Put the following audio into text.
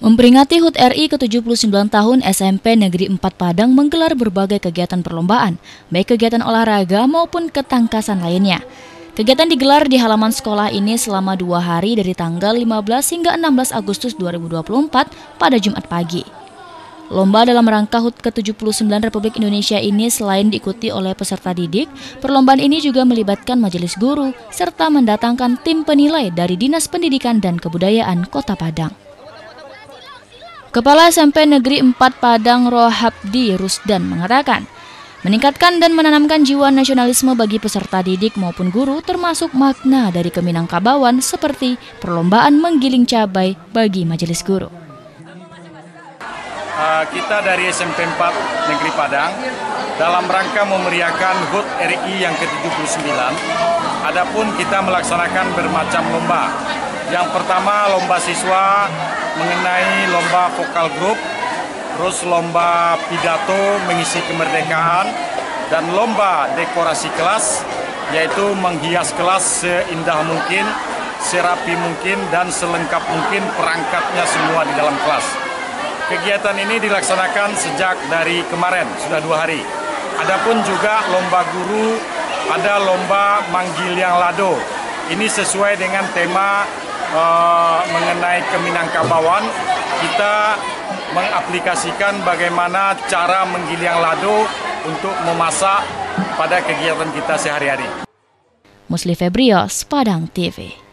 Memperingati HUT RI ke-79 tahun, SMP Negeri 4 Padang menggelar berbagai kegiatan perlombaan, baik kegiatan olahraga maupun ketangkasan lainnya. Kegiatan digelar di halaman sekolah ini selama 2 hari dari tanggal 15 hingga 16 Agustus 2024 pada Jumat pagi. Lomba dalam rangka HUT ke-79 Republik Indonesia ini selain diikuti oleh peserta didik, perlombaan ini juga melibatkan majelis guru serta mendatangkan tim penilai dari Dinas Pendidikan dan Kebudayaan Kota Padang. Kepala SMP Negeri 4 Padang Rohabdi Rusdan mengatakan, meningkatkan dan menanamkan jiwa nasionalisme bagi peserta didik maupun guru termasuk makna dari Keminangkabawan seperti perlombaan menggiling cabai bagi majelis guru. Kita dari SMP 4 Negeri Padang dalam rangka memeriahkan HUT RI yang ke-79, adapun kita melaksanakan bermacam lomba. Yang pertama lomba siswa mengenai lomba vokal grup, terus lomba pidato mengisi kemerdekaan, dan lomba dekorasi kelas, yaitu menghias kelas seindah mungkin, serapi mungkin, dan selengkap mungkin perangkatnya semua di dalam kelas. Kegiatan ini dilaksanakan sejak dari kemarin, sudah 2 hari. Adapun juga lomba guru, ada lomba manggil yang lado. Ini sesuai dengan tema mengenai Keminangkabawan. Kita mengaplikasikan bagaimana cara menggiling lado untuk memasak pada kegiatan kita sehari-hari. Musli Febrios, Padang TV.